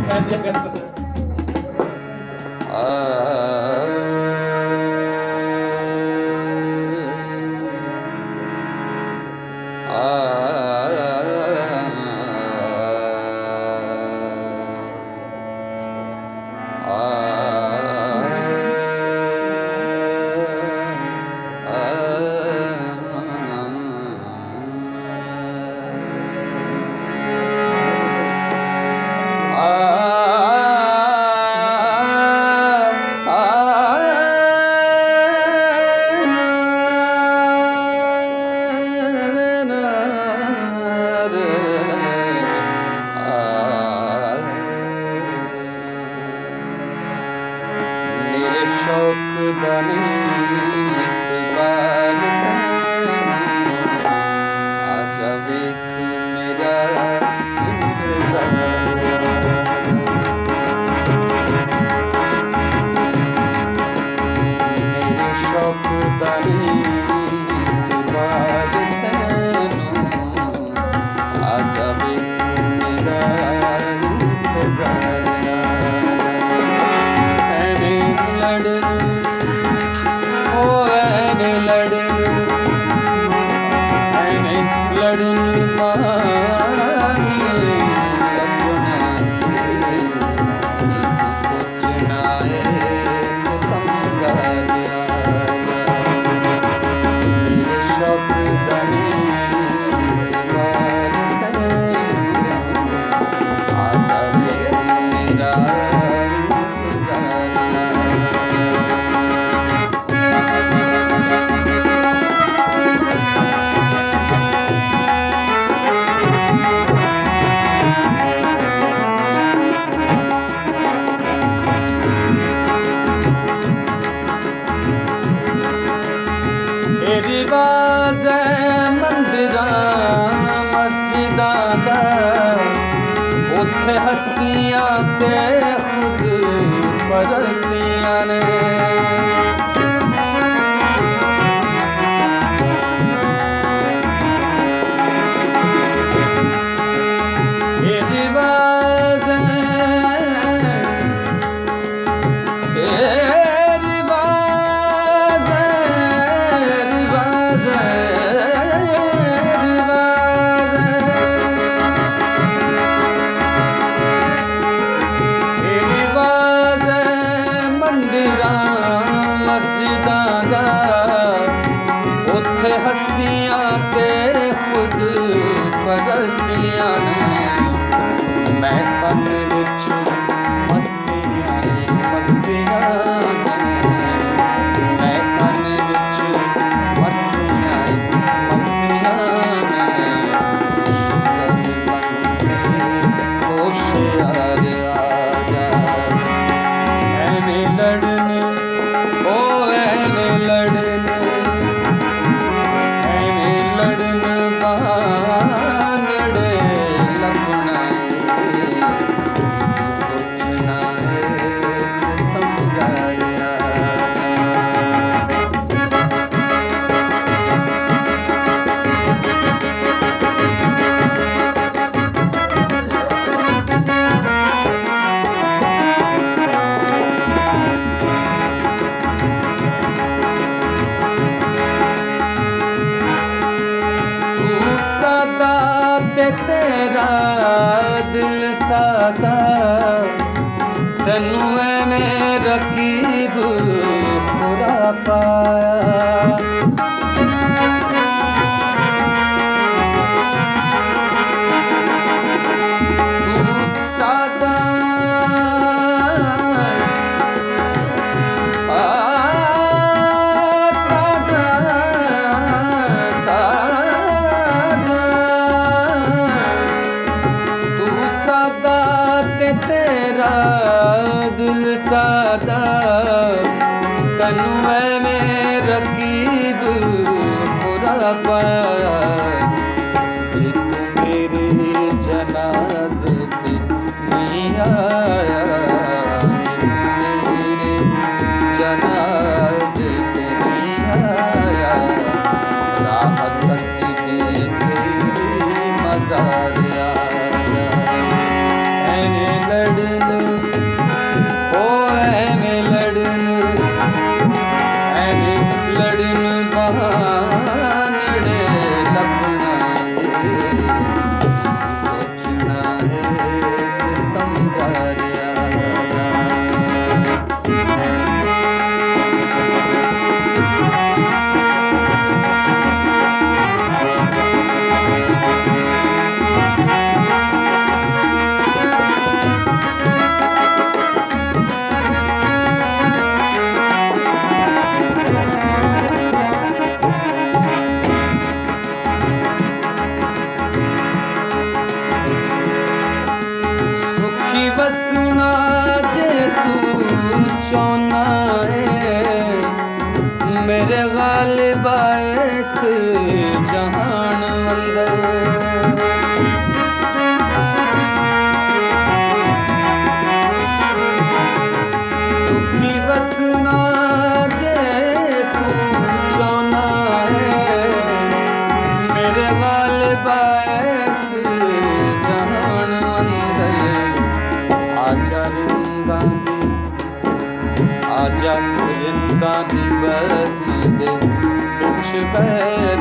रिवाज मंदिरां मस्जिदां दा उत्थे हस्तियां ते खुद परस्तियां ने हस्तियां ते खुद परस्तियां ने मैं फन विच मस्तियां मस्तियां मैं फन विच मस्तियां मस्तियां शुक्र बन के होशियार आ जा एवें लड़न ओ एवें लड़न तेरा दिल सादा तैनू मैं रकीब खुरा पाया तू सादा तेरा दिल सादा तैनू मैं रकीब खुरा पाया जे तू मेरे जनाजे पे नहीं आया जे तू मेरे जनाजे पे नहीं आया राह तकती तेरी मज़ार आया लड़न वसना जे तू चौना है मेरे गालिब इस जहान अंदर सुखी वसना जे तू चौना है मेरे गालिब इस जहान अंदर आजा रिंदा दी बज़्म दे कुछ